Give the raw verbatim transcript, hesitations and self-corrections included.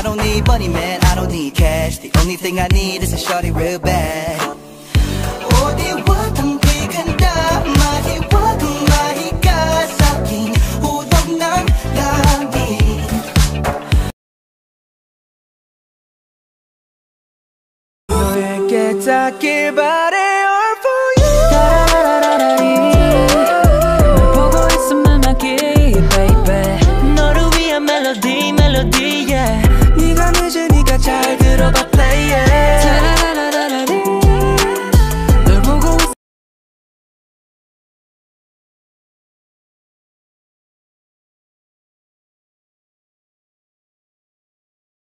don't need money, man, I don't need cash. The only thing I need is a shorty real bad. 어디와 텅비 간다 마희와 마희가 섞인 우동난 라미. 너에게 닿길 바래.